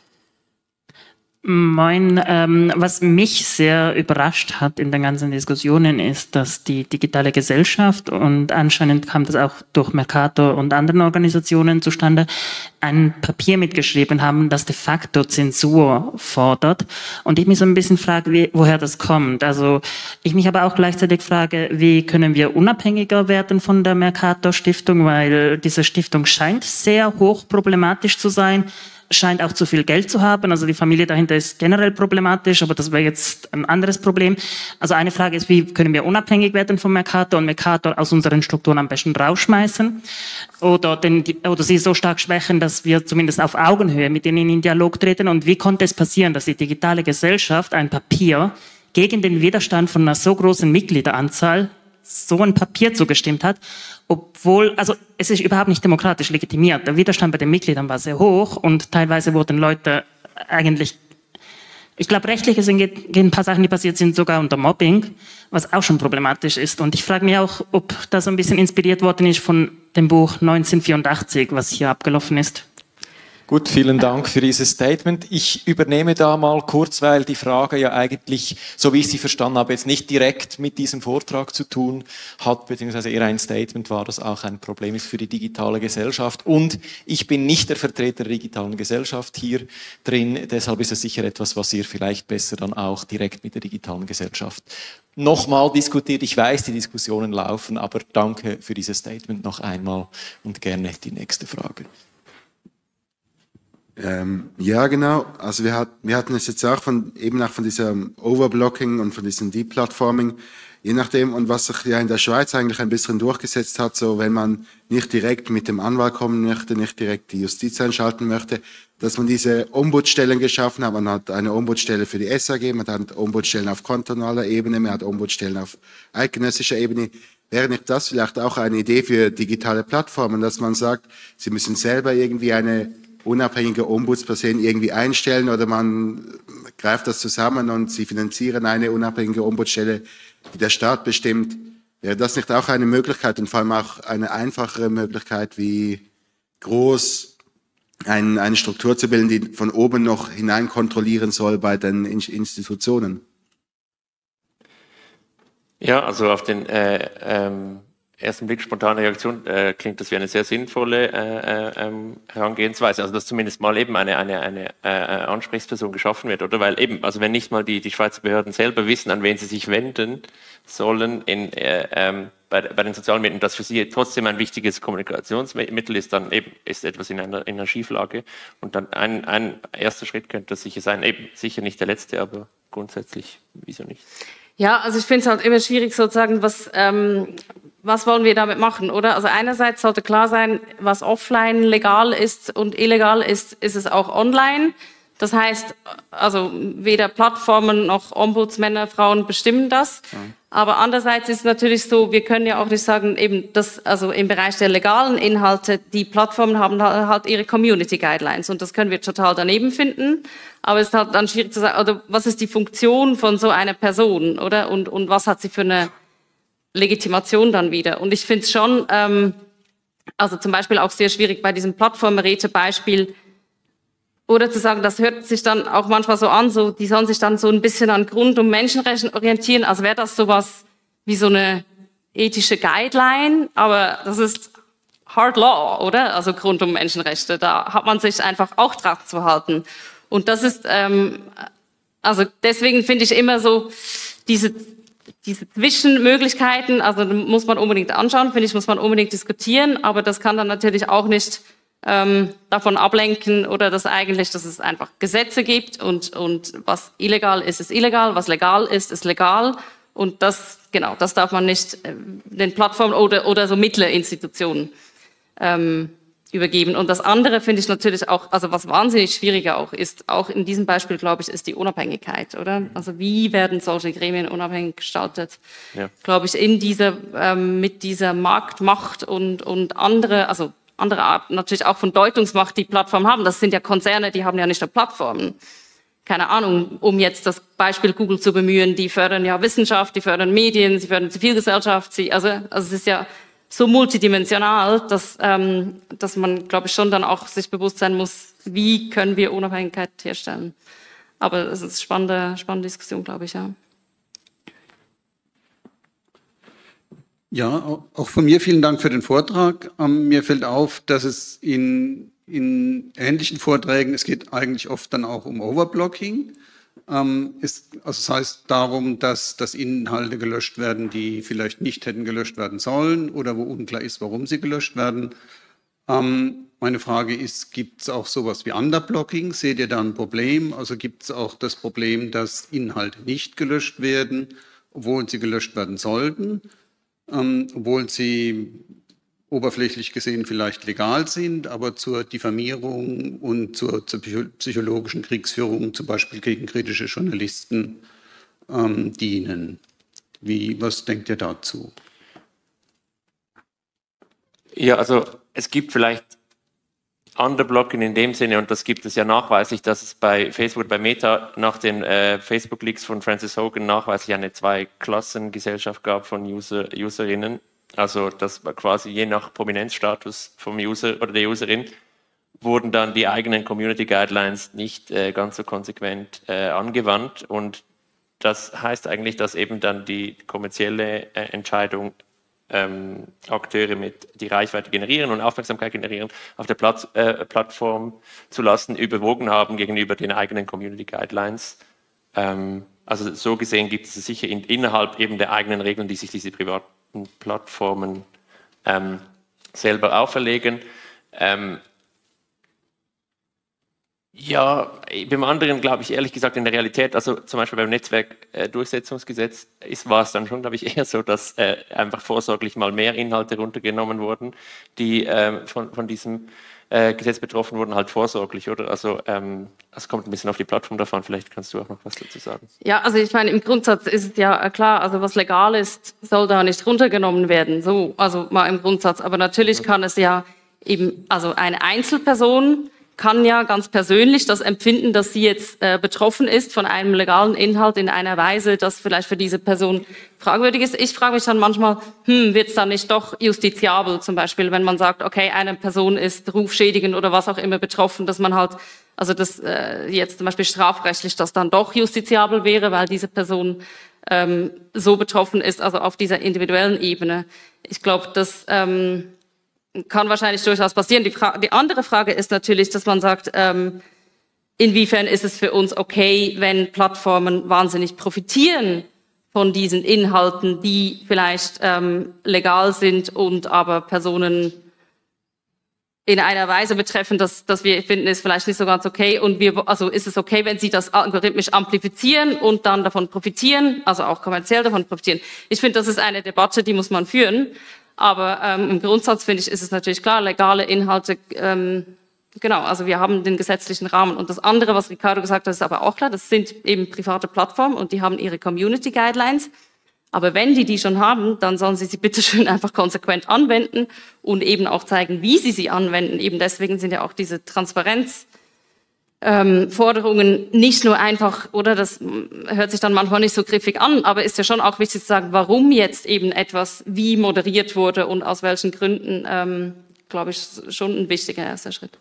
Speaker 5: Mein, ähm, was mich sehr überrascht hat in den ganzen Diskussionen ist, dass die digitale Gesellschaft, und anscheinend kam das auch durch Mercator und anderen Organisationen zustande, ein Papier mitgeschrieben haben, das de facto Zensur fordert. Und ich mich so ein bisschen frage, wie, woher das kommt. Also ich mich aber auch gleichzeitig frage, wie können wir unabhängiger werden von der Mercator Stiftung, weil diese Stiftung scheint sehr hoch problematisch zu sein, scheint auch zu viel Geld zu haben. Also die Familie dahinter ist generell problematisch, aber das wäre jetzt ein anderes Problem. Also eine Frage ist, wie können wir unabhängig werden vom Mercator und Mercator aus unseren Strukturen am besten rausschmeißen oder, den, oder sie so stark schwächen, dass wir zumindest auf Augenhöhe mit ihnen in Dialog treten. Und wie konnte es passieren, dass die digitale Gesellschaft ein Papier gegen den Widerstand von einer so großen Mitgliederanzahl so ein Papier zugestimmt hat, obwohl, also es ist überhaupt nicht demokratisch legitimiert. Der Widerstand bei den Mitgliedern war sehr hoch und teilweise wurden Leute eigentlich, ich glaube, rechtlich sind ein paar Sachen, die passiert sind, sogar unter Mobbing, was auch schon problematisch ist. Und ich frage mich auch, ob das ein bisschen inspiriert worden ist von dem Buch neunzehnhundertvierundachtzig, was hier abgelaufen ist.
Speaker 1: Gut, vielen Dank für dieses Statement. Ich übernehme da mal kurz, weil die Frage ja eigentlich, so wie ich sie verstanden habe, jetzt nicht direkt mit diesem Vortrag zu tun hat, beziehungsweise eher ein Statement war, das auch ein Problem ist für die digitale Gesellschaft. Und ich bin nicht der Vertreter der digitalen Gesellschaft hier drin, deshalb ist es sicher etwas, was ihr vielleicht besser dann auch direkt mit der digitalen Gesellschaft nochmal diskutiert. Ich weiß, die Diskussionen laufen, aber danke für dieses Statement noch einmal und gerne die nächste Frage.
Speaker 6: Ähm, ja, genau. Also wir, hat, wir hatten es jetzt auch von, eben auch von diesem Overblocking und von diesem Deplatforming, je nachdem, und was sich ja in der Schweiz eigentlich ein bisschen durchgesetzt hat, so wenn man nicht direkt mit dem Anwalt kommen möchte, nicht direkt die Justiz einschalten möchte, dass man diese Ombudsstellen geschaffen hat. Man hat eine Ombudsstelle für die S A G, man hat Ombudsstellen auf kantonaler Ebene, man hat Ombudsstellen auf eidgenössischer Ebene. Wäre nicht das vielleicht auch eine Idee für digitale Plattformen, dass man sagt, sie müssen selber irgendwie eine unabhängige Ombudsperson irgendwie einstellen oder man greift das zusammen und sie finanzieren eine unabhängige Ombudsstelle, die der Staat bestimmt. Wäre das nicht auch eine Möglichkeit und vor allem auch eine einfachere Möglichkeit, wie groß ein, eine Struktur zu bilden, die von oben noch hinein kontrollieren soll bei den Institutionen?
Speaker 3: Ja, also auf den äh, ähm ersten Blick spontane Reaktion äh, klingt das wie eine sehr sinnvolle äh, äh, Herangehensweise, also dass zumindest mal eben eine, eine, eine äh, Ansprechperson geschaffen wird, oder? Weil eben, also wenn nicht mal die, die Schweizer Behörden selber wissen, an wen sie sich wenden sollen in, äh, ähm, bei, bei den sozialen Medien, das für sie trotzdem ein wichtiges Kommunikationsmittel ist, dann eben ist etwas in einer, in einer Schieflage. Und dann ein, ein erster Schritt könnte das sicher sein, eben sicher nicht der letzte, aber grundsätzlich, wieso nicht?
Speaker 2: Ja, also ich finde es halt immer schwierig sozusagen, was, ähm, was wollen wir damit machen, oder? Also einerseits sollte klar sein, was offline legal ist und illegal ist, ist es auch online. Das heißt, also weder Plattformen noch Ombudsmänner, Frauen bestimmen das. Ja. Aber andererseits ist es natürlich so, wir können ja auch nicht sagen, eben das, also im Bereich der legalen Inhalte, die Plattformen haben halt ihre Community Guidelines und das können wir total daneben finden. Aber es ist halt dann schwierig zu sagen, oder was ist die Funktion von so einer Person, oder? Und, und was hat sie für eine Legitimation dann wieder? Und ich finde es schon, ähm, also zum Beispiel auch sehr schwierig bei diesem Plattformräte-Beispiel, oder zu sagen, das hört sich dann auch manchmal so an, so, die sollen sich dann so ein bisschen an Grund- und Menschenrechten orientieren, als wäre das sowas wie so eine ethische Guideline, aber das ist Hard Law, oder? Also Grund- und Menschenrechte, da hat man sich einfach auch dran zu halten. Und das ist, ähm, also deswegen finde ich immer so, diese, diese Zwischenmöglichkeiten, also muss man unbedingt anschauen, finde ich, muss man unbedingt diskutieren, aber das kann dann natürlich auch nicht ähm, davon ablenken oder dass eigentlich, dass es einfach Gesetze gibt und, und was illegal ist, ist illegal, was legal ist, ist legal und das, genau, das darf man nicht äh, den Plattformen oder, oder so mittlere Institutionen ähm, übergeben. Und das andere finde ich natürlich auch, also was wahnsinnig schwieriger auch ist, auch in diesem Beispiel, glaube ich, ist die Unabhängigkeit, oder? Also wie werden solche Gremien unabhängig gestaltet? Ja. Glaube ich, in dieser, ähm, mit dieser Marktmacht und, und andere, also andere Art natürlich auch von Deutungsmacht, die Plattformen haben. Das sind ja Konzerne, die haben ja nicht nur Plattformen. Keine Ahnung, um jetzt das Beispiel Google zu bemühen, die fördern ja Wissenschaft, die fördern Medien, sie fördern Zivilgesellschaft, sie, also, also es ist ja so multidimensional, dass, ähm, dass man, glaube ich, schon dann auch sich bewusst sein muss, wie können wir Unabhängigkeit herstellen. Aber es ist eine spannende, spannende Diskussion, glaube ich, ja.
Speaker 7: Ja, auch von mir vielen Dank für den Vortrag. Ähm, mir fällt auf, dass es in, in ähnlichen Vorträgen, es geht eigentlich oft dann auch um Overblocking. Ähm, ist, also das heißt darum, dass, dass Inhalte gelöscht werden, die vielleicht nicht hätten gelöscht werden sollen oder wo unklar ist, warum sie gelöscht werden. Ähm, meine Frage ist, gibt es auch sowas wie Underblocking? Seht ihr da ein Problem? Also gibt es auch das Problem, dass Inhalte nicht gelöscht werden, obwohl sie gelöscht werden sollten? Ähm, obwohl sie oberflächlich gesehen vielleicht legal sind, aber zur Diffamierung und zur, zur psychologischen Kriegsführung, zum Beispiel gegen kritische Journalisten, ähm, dienen. Wie, was denkt ihr dazu?
Speaker 3: Ja, also es gibt vielleicht Underblocking in dem Sinne, und das gibt es ja nachweislich, dass es bei Facebook, bei Meta nach den äh, Facebook-Leaks von Frances Hogan nachweislich eine Zwei-Klassen-Gesellschaft gab von User, Userinnen. Also das war quasi je nach Prominenzstatus vom User oder der Userin, wurden dann die eigenen Community Guidelines nicht äh, ganz so konsequent äh, angewandt. Und das heißt eigentlich, dass eben dann die kommerzielle äh, Entscheidung, Ähm, Akteure mit die Reichweite generieren und Aufmerksamkeit generieren, auf der Platt, äh, Plattform zu lassen, überwogen haben gegenüber den eigenen Community Guidelines. Ähm, also so gesehen gibt es sicher in, innerhalb eben der eigenen Regeln, die sich diese privaten Plattformen ähm, selber auferlegen. Ähm, Ja, beim anderen glaube ich ehrlich gesagt in der Realität, also zum Beispiel beim Netzwerkdurchsetzungsgesetz äh, ist, war es dann schon, glaube ich, eher so, dass äh, einfach vorsorglich mal mehr Inhalte runtergenommen wurden, die äh, von, von diesem äh, Gesetz betroffen wurden, halt vorsorglich, oder? Also ähm, es kommt ein bisschen auf die Plattform davon, vielleicht kannst du auch noch was dazu sagen.
Speaker 2: Ja, also ich meine, im Grundsatz ist es ja klar, also was legal ist, soll da nicht runtergenommen werden, so, also mal im Grundsatz, aber natürlich kann es ja eben, also eine Einzelperson kann ja ganz persönlich das empfinden, dass sie jetzt äh, betroffen ist von einem legalen Inhalt in einer Weise, das vielleicht für diese Person fragwürdig ist. Ich frage mich dann manchmal, hm, wird es dann nicht doch justiziabel, zum Beispiel, wenn man sagt, okay, eine Person ist rufschädigend oder was auch immer betroffen, dass man halt, also das äh, jetzt zum Beispiel strafrechtlich das dann doch justiziabel wäre, weil diese Person ähm, so betroffen ist, also auf dieser individuellen Ebene. Ich glaube, dass ähm, kann wahrscheinlich durchaus passieren. Die, Fra- die andere Frage ist natürlich, dass man sagt, ähm, inwiefern ist es für uns okay, wenn Plattformen wahnsinnig profitieren von diesen Inhalten, die vielleicht ähm, legal sind und aber Personen in einer Weise betreffen, dass, dass wir finden, ist vielleicht nicht so ganz okay. Und wir, also ist es okay, wenn sie das algorithmisch amplifizieren und dann davon profitieren, also auch kommerziell davon profitieren. Ich finde, das ist eine Debatte, die muss man führen. Aber ähm, im Grundsatz, finde ich, ist es natürlich klar, legale Inhalte, ähm, genau, also wir haben den gesetzlichen Rahmen. Und das andere, was Ricardo gesagt hat, ist aber auch klar, das sind eben private Plattformen und die haben ihre Community Guidelines. Aber wenn die die schon haben, dann sollen sie sie bitte schön einfach konsequent anwenden und eben auch zeigen, wie sie sie anwenden. Eben deswegen sind ja auch diese Transparenz Ähm, Forderungen nicht nur einfach, oder das hört sich dann manchmal nicht so griffig an, aber ist ja schon auch wichtig zu sagen, warum jetzt eben etwas wie moderiert wurde und aus welchen Gründen, ähm, glaube ich, schon ein wichtiger erster Schritt.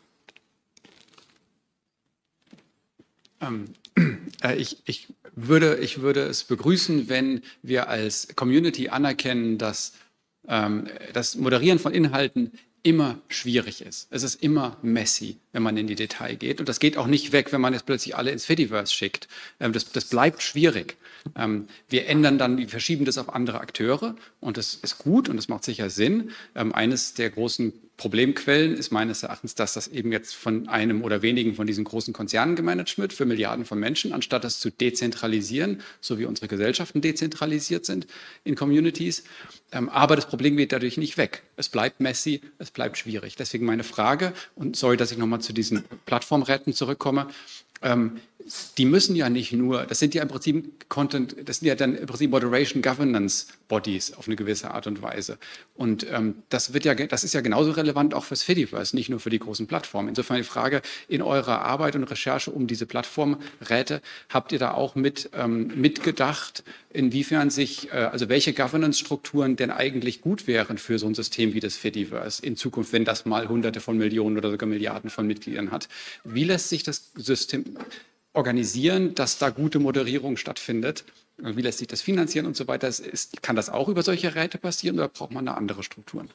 Speaker 8: Ähm, äh, ich, ich, würde, ich würde es begrüßen, wenn wir als Community anerkennen, dass ähm, das Moderieren von Inhalten immer schwierig ist. Es ist immer messy, wenn man in die Detail geht. Und das geht auch nicht weg, wenn man jetzt plötzlich alle ins Fediverse schickt. Ähm, das, das bleibt schwierig. Ähm, wir ändern dann, wir verschieben das auf andere Akteure. Und das ist gut und das macht sicher Sinn. Ähm, eines der großen Problemquellen ist meines Erachtens, dass das eben jetzt von einem oder wenigen von diesen großen Konzernen gemanagt wird für Milliarden von Menschen, anstatt das zu dezentralisieren, so wie unsere Gesellschaften dezentralisiert sind in Communities. Ähm, aber das Problem geht dadurch nicht weg. Es bleibt messy, es bleibt schwierig. Deswegen meine Frage, und sorry, dass ich nochmal zu diesen Plattformräten zurückkomme. Ähm, die müssen ja nicht nur, das sind ja im Prinzip Content, das sind ja dann im Prinzip Moderation Governance Bodies auf eine gewisse Art und Weise. Und ähm, das wird ja, das ist ja genauso relevant auch fürs Fediverse, nicht nur für die großen Plattformen. Insofern die Frage, in eurer Arbeit und Recherche um diese Plattformräte, habt ihr da auch mit ähm, mitgedacht, inwiefern sich, äh, also welche Governance-Strukturen denn eigentlich gut wären für so ein System wie das Fediverse in Zukunft, wenn das mal Hunderte von Millionen oder sogar Milliarden von Mitgliedern hat? Wie lässt sich das System organisieren, dass da gute Moderierung stattfindet? Wie lässt sich das finanzieren und so weiter? Ist, kann das auch über solche Räte passieren oder braucht man da andere Strukturen?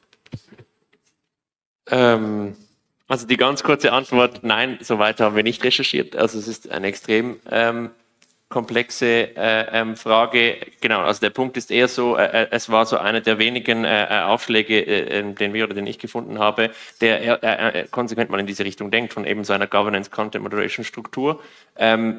Speaker 3: Ähm, also die ganz kurze Antwort, nein, so weit haben wir nicht recherchiert. Also es ist eine extrem ähm, komplexe äh, ähm, Frage. Genau, also der Punkt ist eher so, äh, es war so einer der wenigen äh, Aufschläge, äh, den wir oder den ich gefunden habe, der äh, äh, konsequent mal in diese Richtung denkt, von eben so einer Governance-Content-Moderation-Struktur. Ähm,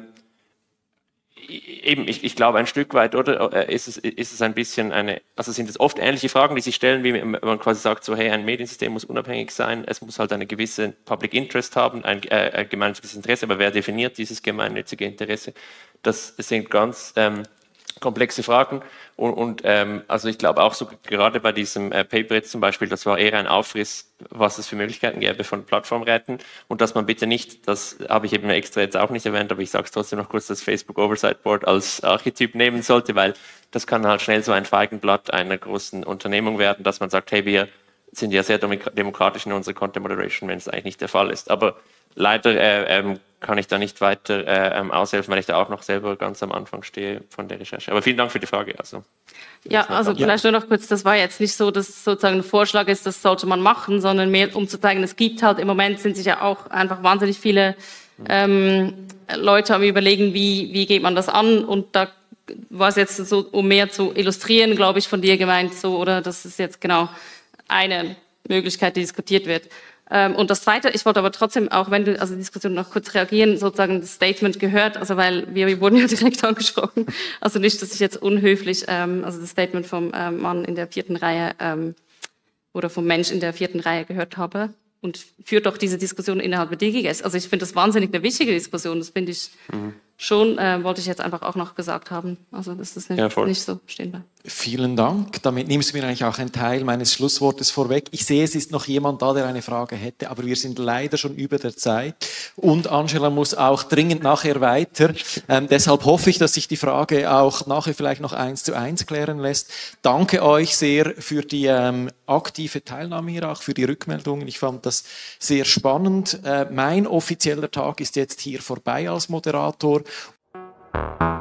Speaker 3: Eben, ich, ich glaube, ein Stück weit, oder, ist es, ist es ein bisschen eine, also sind es oft ähnliche Fragen, die sich stellen, wie man quasi sagt, so, hey, ein Mediensystem muss unabhängig sein, es muss halt eine gewisse Public Interest haben, ein, äh, ein gemeinnütziges Interesse, aber wer definiert dieses gemeinnützige Interesse? Das sind ganz ähm, komplexe Fragen und, und ähm, also ich glaube auch so, gerade bei diesem äh, Paper jetzt zum Beispiel, das war eher ein Aufriss, was es für Möglichkeiten gäbe von Plattformräten und dass man bitte nicht, das habe ich eben extra jetzt auch nicht erwähnt, aber ich sage es trotzdem noch kurz, das Facebook Oversight Board als Archetyp nehmen sollte, weil das kann halt schnell so ein Feigenblatt einer großen Unternehmung werden, dass man sagt, hey, wir sind ja sehr demokratisch in unserer Content Moderation, wenn es eigentlich nicht der Fall ist. Aber leider äh, ähm, kann ich da nicht weiter äh, ähm, aushelfen, weil ich da auch noch selber ganz am Anfang stehe von der Recherche. Aber vielen Dank für die Frage. Also,
Speaker 2: ja, also ja. Vielleicht nur noch kurz, das war jetzt nicht so, dass sozusagen ein Vorschlag ist, das sollte man machen, sondern mehr, um zu zeigen, es gibt halt, im Moment sind sich ja auch einfach wahnsinnig viele ähm, Leute am Überlegen, wie, wie geht man das an, und da war es jetzt so, um mehr zu illustrieren, glaube ich, von dir gemeint, so, oder das ist jetzt genau eine Möglichkeit, die diskutiert wird. Und das Zweite, ich wollte aber trotzdem, auch wenn du, also die Diskussion noch kurz reagieren, sozusagen das Statement gehört, also weil wir, wir wurden ja direkt angesprochen, also nicht, dass ich jetzt unhöflich, ähm, also das Statement vom ähm, Mann in der vierten Reihe ähm, oder vom Mensch in der vierten Reihe gehört habe und führt doch diese Diskussion innerhalb der D G G S. Also ich finde das wahnsinnig eine wichtige Diskussion, das finde ich mhm. schon, äh, wollte ich jetzt einfach auch noch gesagt haben, also das ist nicht, ja, nicht so stehen bleibt.
Speaker 1: Vielen Dank. Damit nimmst du mir eigentlich auch einen Teil meines Schlusswortes vorweg. Ich sehe, es ist noch jemand da, der eine Frage hätte, aber wir sind leider schon über der Zeit. Und Angela muss auch dringend nachher weiter. Ähm, deshalb hoffe ich, dass sich die Frage auch nachher vielleicht noch eins zu eins klären lässt. Danke euch sehr für die ähm, aktive Teilnahme hier, auch für die Rückmeldungen. Ich fand das sehr spannend. Äh, mein offizieller Tag ist jetzt hier vorbei als Moderator.